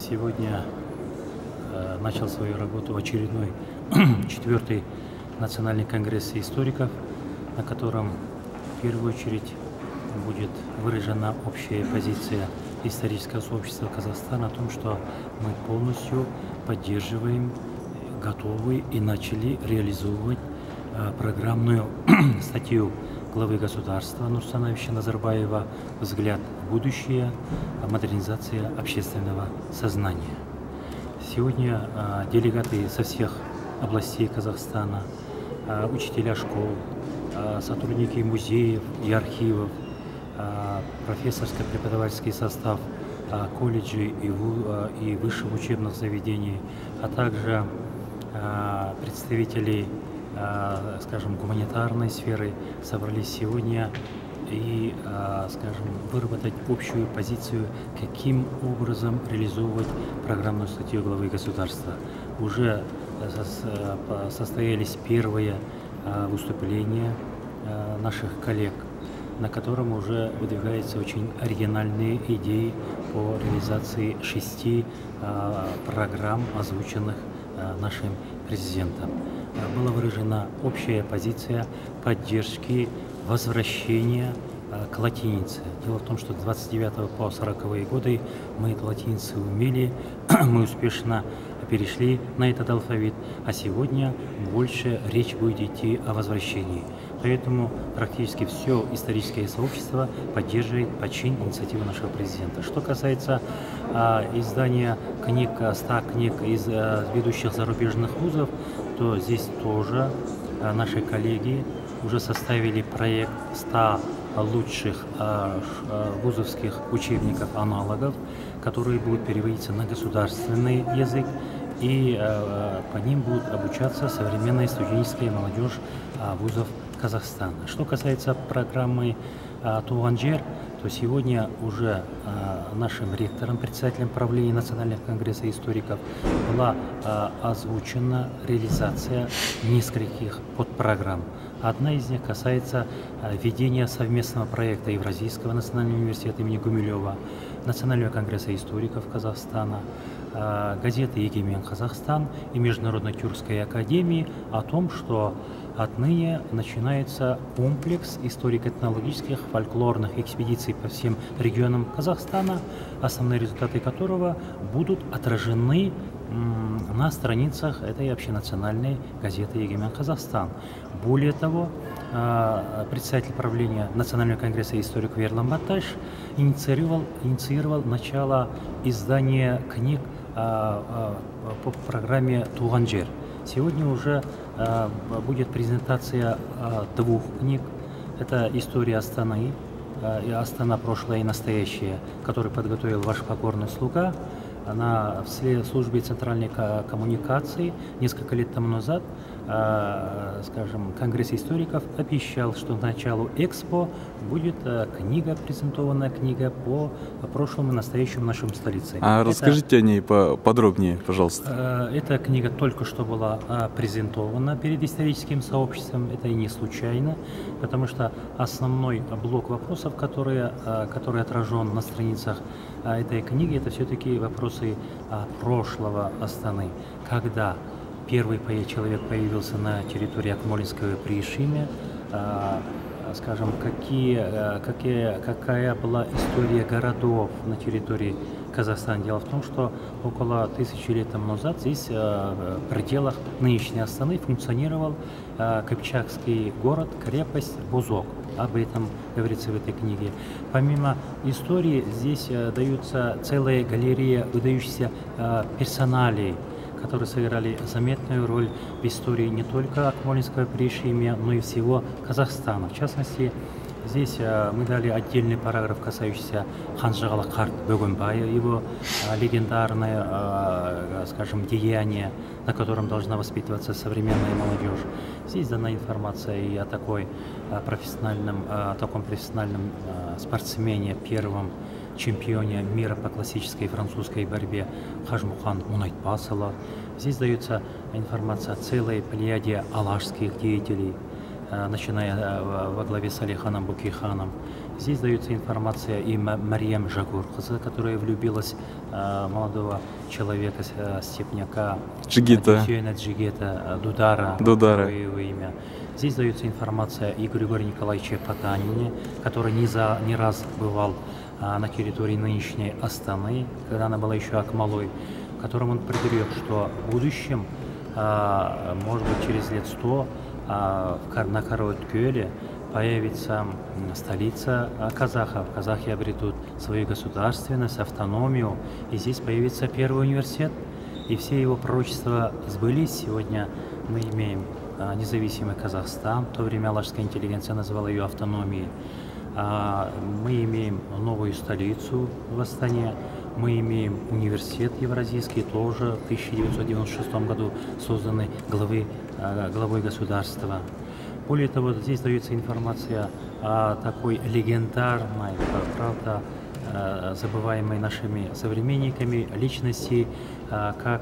Сегодня начал свою работу очередной 4-й национальный конгресс историков, на котором в первую очередь будет выражена общая позиция исторического сообщества Казахстана о том, что мы полностью поддерживаем, готовы и начали реализовывать программную статью главы государства Нурсултана Абишевича Назарбаева «Взгляд в будущее. Модернизация общественного сознания». Сегодня делегаты со всех областей Казахстана, учителя школ, сотрудники музеев и архивов, профессорско-преподавательский состав колледжей и высших учебных заведений, а также представители, скажем, гуманитарной сферы собрались сегодня и, скажем, выработать общую позицию, каким образом реализовывать программную статью главы государства. Уже состоялись первые выступления наших коллег, на котором уже выдвигаются очень оригинальные идеи по реализации 6 программ, озвученных нашим президентом. Была выражена общая позиция поддержки возвращения к латинице. Дело в том, что с 29 по 40-е годы мы эту латиницу умели, мы успешно перешли на этот алфавит, а сегодня больше речь будет идти о возвращении. Поэтому практически все историческое сообщество поддерживает почин инициативы нашего президента. Что касается издания книг, 100 книг из ведущих зарубежных вузов, то здесь тоже наши коллеги уже составили проект 100 лучших вузовских учебников-аналогов, которые будут переводиться на государственный язык, и по ним будут обучаться современная студенческая молодежь вузов Казахстана. Что касается программы «Туған жер», то сегодня уже нашим ректором, председателем правления Национального конгресса историков была озвучена реализация нескольких подпрограмм. Одна из них касается ведения совместного проекта Евразийского национального университета имени Гумилева, Национального конгресса историков Казахстана, газеты «Егемен Казахстан» и Международной тюркской академии о том, что отныне начинается комплекс историко-этнологических фольклорных экспедиций по всем регионам Казахстана, основные результаты которого будут отражены на страницах этой общенациональной газеты «Егемен Казахстан». Более того, председатель правления Национального конгресса историков Ерлан Батташ инициировал начало издания книг по программе «Туған жер». Сегодня уже будет презентация 2 книг. Это «История Астаны», «Астана. Прошлое и настоящее», который подготовил ваш покорный слуга. На службе центральной коммуникации несколько лет тому назад, скажем, Конгресс историков обещал, что к началу Экспо будет презентованная книга по прошлому и настоящему нашей столице. Расскажите о ней подробнее, пожалуйста. Эта книга только что была презентована перед историческим сообществом. Это и не случайно, потому что основной блок вопросов, который отражен на страницах этой книги, это все-таки вопросы прошлого Астаны. Когда первый человек появился на территории Акмолинского Приишимя, скажем, какая была история городов на территории Казахстана. Дело в том, что около 1000 лет тому назад здесь, в пределах нынешней Астаны, функционировал кыпчакский город, крепость Бузок. Об этом говорится в этой книге. Помимо истории, здесь даются целая галерея выдающихся персоналей, которые сыграли заметную роль в истории не только Акмолинского Приишимья, но и всего Казахстана. В частности, здесь мы дали отдельный параграф, касающийся Ханжығалы қарт Бөгенбая, его легендарное, скажем, деяние, на котором должна воспитываться современная молодежь. Здесь дана информация и о таком профессиональном спортсмене, первом чемпионе мира по классической французской борьбе Хажмухан Мунайтпасыла. Здесь дается информация о целой плеяде алашских деятелей, начиная во главе с Алиханом Бөкейханом. Здесь дается информация и Мариям Жагурқызы, которая влюбилась в молодого человека, степняка Джигита Дудара. Его имя. Здесь дается информация и Григорию Николаевичу Потанине, который не раз бывал на территории нынешней Астаны, когда она была еще Акмалой, которым он предрек, что в будущем, может быть, через лет 100 на Караоткеле появится столица казахов. Казахи обретут свою государственность, автономию, и здесь появится первый университет, и все его пророчества сбылись. Сегодня мы имеем независимый Казахстан, в то время алашская интеллигенция называла ее автономией. Мы имеем новую столицу в Астане, мы имеем университет евразийский, тоже в 1996 году созданный главой государства. Более того, здесь дается информация о такой легендарной, правда, забываемой нашими современниками личности, как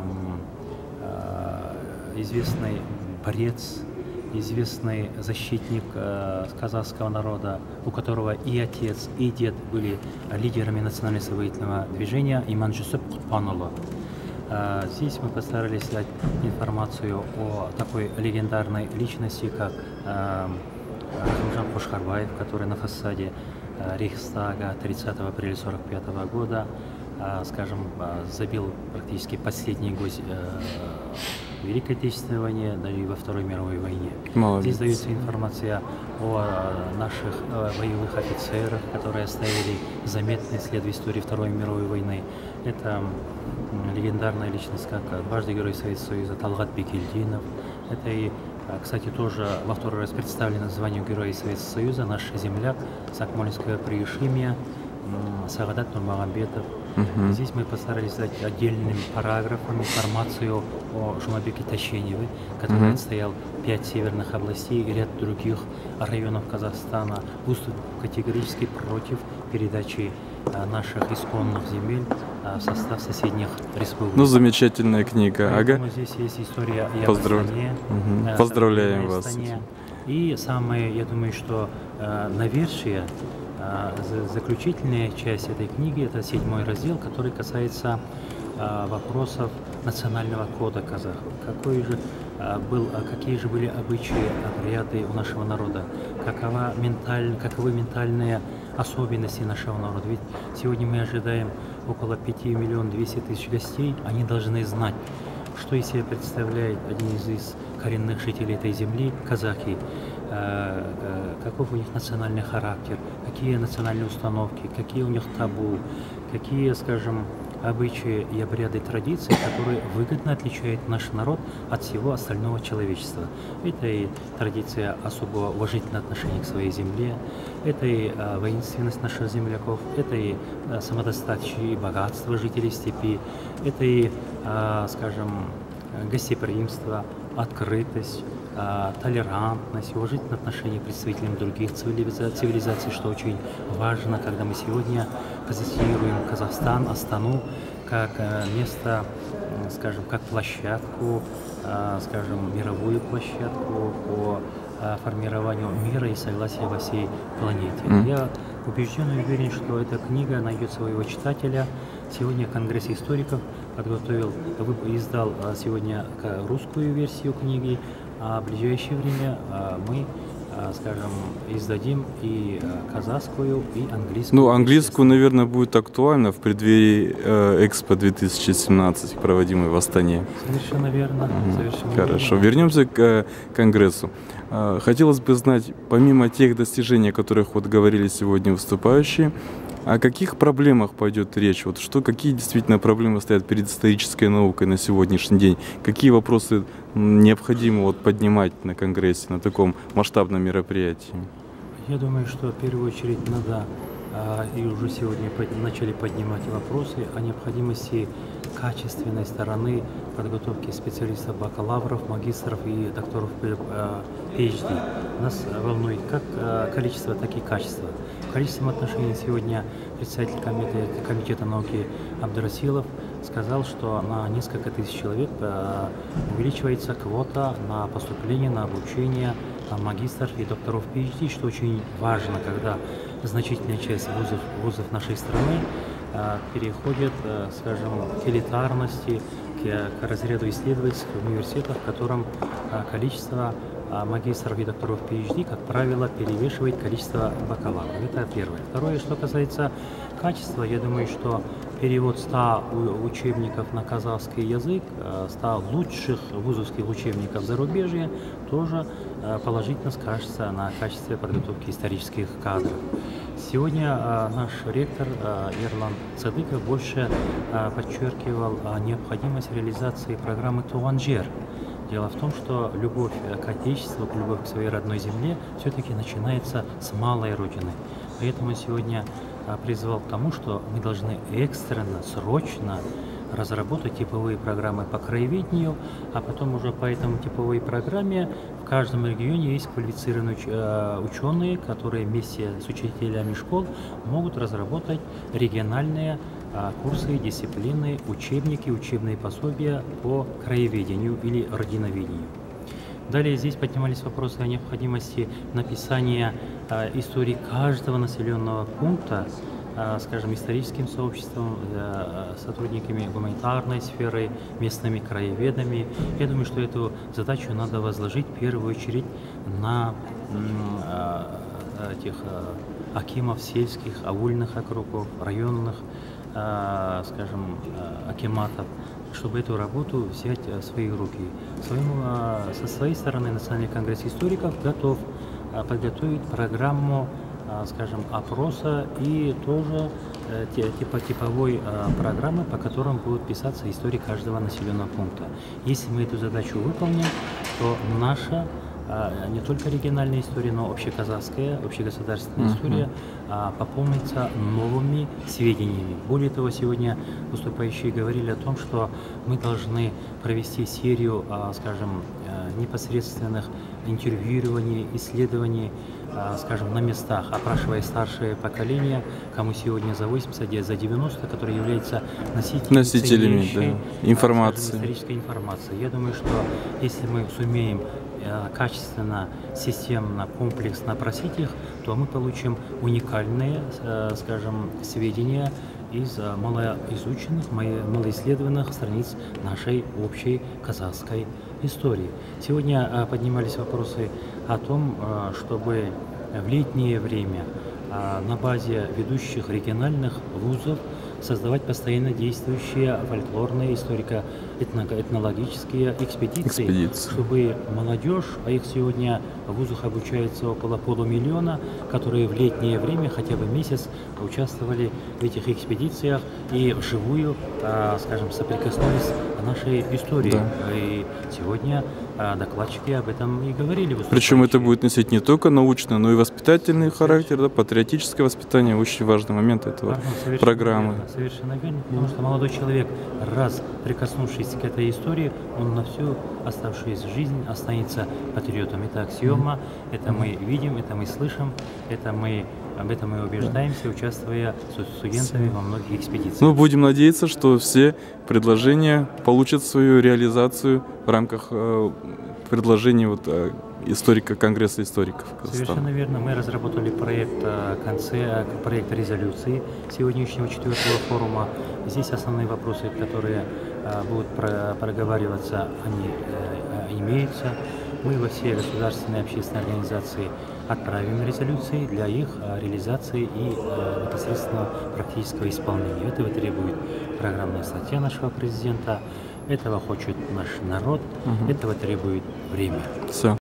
известный борец, известный защитник казахского народа, у которого и отец, и дед были лидерами национально-освободительного движения, Иманжусуп Кутпанұлы. Здесь мы постарались дать информацию о такой легендарной личности, как Рахимжан Қошқарбаев, который на фасаде Рейхстага 30 апреля 1945 года, скажем, забил практически последний гвоздь Великой Отечественной войне, даже и во Второй мировой войне. Здесь дается информация о наших боевых офицерах, которые оставили заметный след в истории Второй мировой войны. Это легендарная личность, как дважды Герой Советского Союза Талгат Бекельдинов. Это и, кстати, тоже во второй раз представлено званию Героя Советского Союза наш земляк с Акмолинского Приишимья Сагадат Нурмагомедов. Здесь мы постарались дать отдельным параграфом информацию о Жумабеке Тащеневе, который отстоял 5 северных областей и ряд других районов Казахстана, выступил категорически против передачи наших исконных земель в состав соседних республик. Ну, замечательная книга. Поэтому здесь есть история и о Астане. Поздравляем вас. И самое, я думаю, что навершие, заключительная часть этой книги, это 7-й раздел, который касается вопросов национального кода казахов. Какие же были обычаи, обряды у нашего народа, каковы ментальные особенности нашего народа. Ведь сегодня мы ожидаем около 5 200 000 гостей, они должны знать, что из себя представляет один из коренных жителей этой земли, казахи, каков у них национальный характер, какие национальные установки, какие у них табу, какие, скажем, обычаи и обряды, традиции, которые выгодно отличают наш народ от всего остального человечества. Это и традиция особого уважительного отношения к своей земле, это и воинственность наших земляков, это и самодостаточность и богатство жителей степи, это и, скажем, гостеприимство, открытость, толерантность, уважительное отношение к представителям других цивилизаций, что очень важно, когда мы сегодня позиционируем Казахстан, Астану, как место, скажем, как площадку, скажем, мировую площадку по формированию мира и согласия во всей планете. Я убежден и уверен, что эта книга найдет своего читателя. Сегодня Конгресс историков издал сегодня русскую версию книги, а в ближайшее время мы, скажем, издадим и казахскую, и английскую. Ну, английскую, наверное, будет актуально в преддверии Экспо 2017, проводимой в Астане. Совершенно верно. Хорошо. Вернемся к Конгрессу. Хотелось бы знать, помимо тех достижений, о которых вот говорили сегодня выступающие, о каких проблемах пойдет речь? Вот какие действительно проблемы стоят перед исторической наукой на сегодняшний день? Какие вопросы необходимо поднимать на Конгрессе, на таком масштабном мероприятии? Я думаю, что в первую очередь надо, и уже сегодня начали поднимать вопросы о необходимости качественной стороны подготовки специалистов, бакалавров, магистров и докторов PhD. Нас волнует как количество, так и качество. В количественном отношении сегодня представитель комитета науки Абдрасилов сказал, что на несколько тысяч человек увеличивается квота на поступление, на обучение магистров и докторов PhD, что очень важно, когда значительная часть вузов нашей страны переходит, скажем, к элитарности, к разряду исследовательских университетов, в котором количество магистров и докторов PhD, как правило, перевешивает количество бакалавров. Это первое. Второе, что касается качества, я думаю, что перевод 100 учебников на казахский язык, 100 лучших вузовских учебников зарубежья тоже положительно скажется на качестве подготовки исторических кадров. Сегодня наш ректор Ерлан Цадыков больше подчеркивал необходимость реализации программы «Туған жер». Дело в том, что любовь к Отечеству, любовь к своей родной земле все-таки начинается с малой Родины. Поэтому сегодня призвал к тому, что мы должны экстренно, срочно разработать типовые программы по краеведению, а потом уже по этому типовой программе в каждом регионе есть квалифицированные ученые, которые вместе с учителями школ могут разработать региональные курсы, дисциплины, учебники, учебные пособия по краеведению или родиноведению. Далее здесь поднимались вопросы о необходимости написания истории каждого населенного пункта, скажем, историческим сообществом, сотрудниками гуманитарной сферы, местными краеведами. Я думаю, что эту задачу надо возложить в первую очередь на этих акимов сельских, аульных округов, районных, скажем, акиматов, чтобы эту работу взять в свои руки. Со своей стороны Национальный конгресс историков готов подготовить программу, скажем, опроса и тоже типовой программы, по которым будут писаться истории каждого населенного пункта. Если мы эту задачу выполним, то наша не только региональная история, но общеказахская, общегосударственная история пополнится новыми сведениями. Более того, сегодня выступающие говорили о том, что мы должны провести серию, скажем, непосредственных интервьюирований, исследований, скажем, на местах, опрашивая старшее поколение, кому сегодня за 80, где за 90, которые являются носителями информации, скажем, исторической информации. Я думаю, что если мы сумеем качественно, системно, комплексно опросить их, то мы получим уникальные, скажем, сведения из малоизученных, малоисследованных страниц нашей общей казахской истории. Сегодня поднимались вопросы о том, чтобы в летнее время на базе ведущих региональных вузов создавать постоянно действующие фольклорные, историко-этнологические экспедиции, чтобы молодежь, а их сегодня в вузах обучается около полумиллиона, которые в летнее время хотя бы месяц участвовали в этих экспедициях и вживую, скажем, соприкоснулись с нашей историей. Да. И сегодня докладчики об этом и говорили. Причем это будет носить не только научный, но и воспитательный характер, да, патриотическое воспитание, очень важный момент этого программы. Совершенно верно, потому что молодой человек, раз прикоснувшись к этой истории, он на всю оставшуюся жизнь останется патриотом. Это аксиома, это мы видим, это мы слышим, об этом мы убеждаемся, участвуя с студентами во многих экспедициях. Ну, будем надеяться, что все предложения получат свою реализацию в рамках предложений историка Конгресса историков Казахстана. Совершенно верно. Мы разработали проект резолюции сегодняшнего 4-го форума. Здесь основные вопросы, которые будут проговариваться, они имеются. Мы во все государственные общественные организации отправим резолюции для их реализации и непосредственного практического исполнения. Этого требует программная статья нашего президента, этого хочет наш народ, этого требует время. Все.